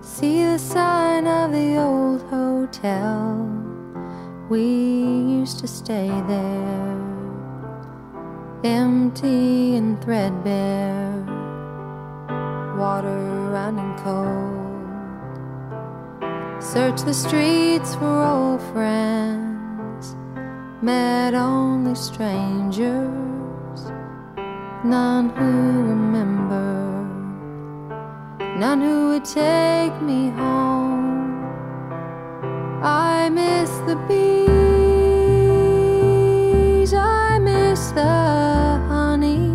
See the sign of the old hotel. We used to stay there, empty and threadbare, water running cold. Search the streets for old friends, met only strangers, none who remember, none who would take me home. I miss the bees, I miss the honey,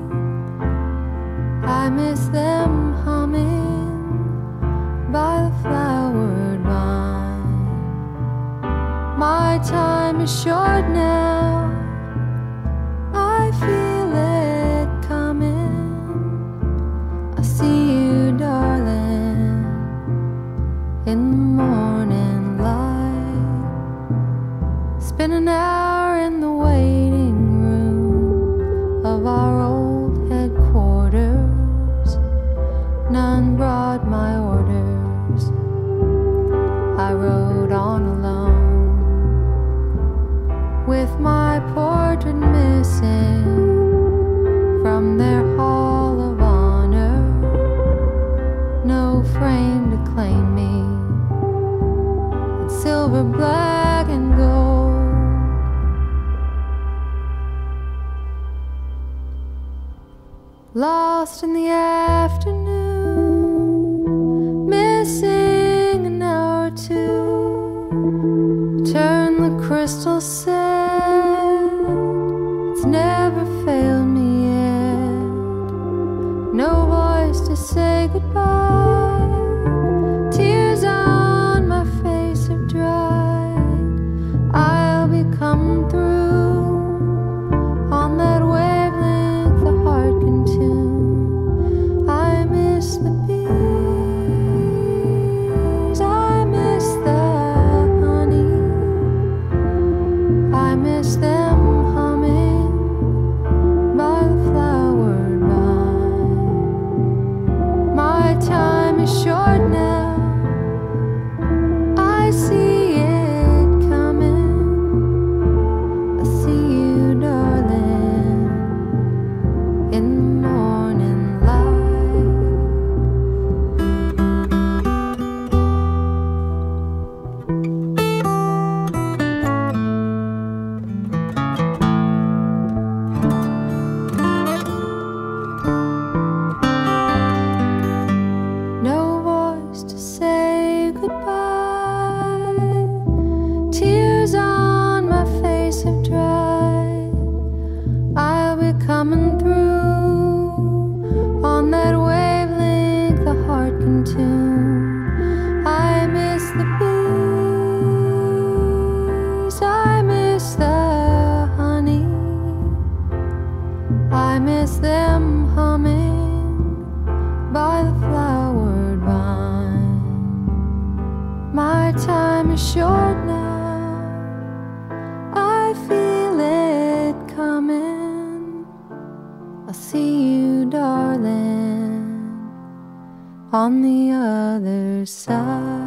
I miss them humming by the flowered vine. My time is short now, I feel it coming. I see you, darling, in the morning light. Spend an hour in the waiting room of our old headquarters. None brought my orders, I rode on alone, with my portrait missing from their hall of honor. No frame to claim me, it's silver, black, and gold. Lost in the afternoon, missing an hour or two. Turn the crystal set, it's never failed me yet. No voice to say goodbye, tears on my face have dried. I'll be coming through on that wavelength the heart can tune. I miss the bees, I miss the honey, I miss them humming by the flowered vine. My time is short now, I see it coming. I see you, darling, in the morning light. No voice to say goodbye, tears on my face have dried. I'll be coming through on that wavelength the heart can tune. I miss the bees, I miss the honey, I miss them humming by the flowered vine. My time is short now, I feel it coming. I'll see you, darling, on the other side.